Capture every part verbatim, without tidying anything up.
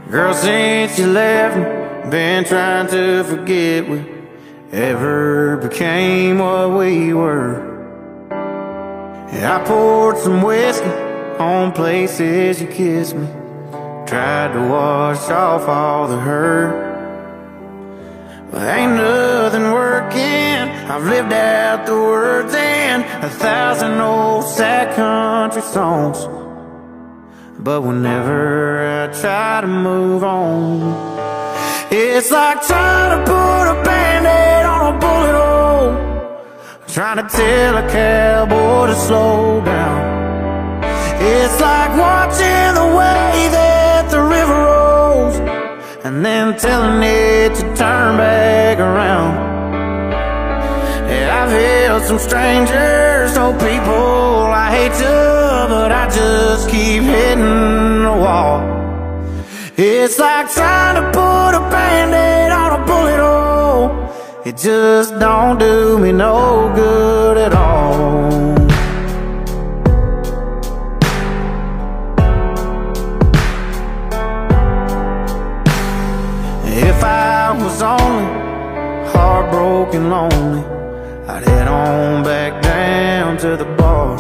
Girl, since you left me, been trying to forget we ever became what we were. Yeah, I poured some whiskey on places you kissed me, tried to wash off all the hurt. But ain't nothing working. I've lived out the words in a thousand old sad country songs, but whenever I try to move on, it's like trying to put a Bandaid on a bullet hole, trying to tell a cowboy to slow down. It's like watching the way that the river rolls and then telling it to turn back around. Yeah, I've held some strangers, told people I hate you, but I just keep hitting the wall. It's like trying to put a Bandaid on a bullet hole. It just don't do me no good at all. If I was only heartbroken lonely, I'd head on back down to the bar,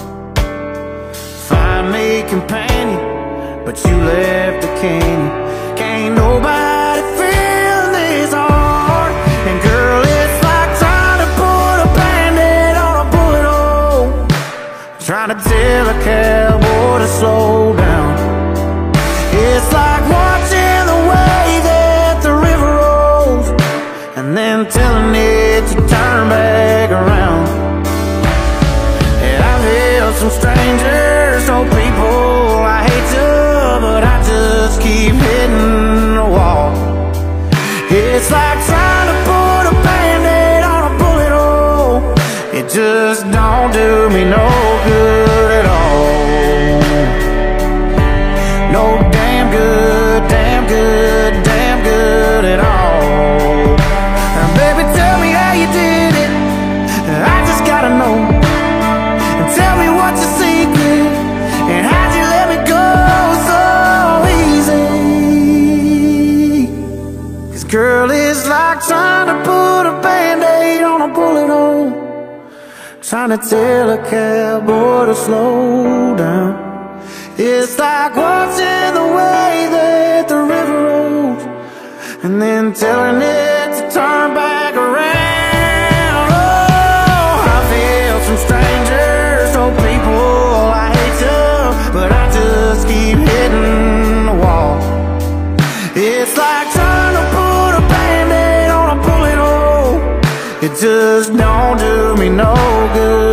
find me a companion, but you left the canyon. Can't nobody feel this hard. And girl, it's like trying to put a Bandaid on a bullet hole, trying to tell a cowboy to slow down. It's like watching the way that the river rolls and then telling it to turn back around. And I've held some strangers, told people I hate you, but I just keep hitting the wall. It's like trying to put a Bandaid on a bullet hole. It just don't do me no good at all. No damn good, damn good, damn good at all. And baby, tell me how you did it, I just gotta know. And tell me what's your secret, and how'd you let me go so easy? Cause girl, it's like trying to put a Bandaid on a bullet hole, trying to tell a cowboy to slow down. It's like watching the way that the river rolls and then telling it to turn back around. Oh, I feel some strangers, told people I hate you, but I just keep hitting the wall. It's like trying to put a Bandaid on a bullet hole. It just don't do me no good.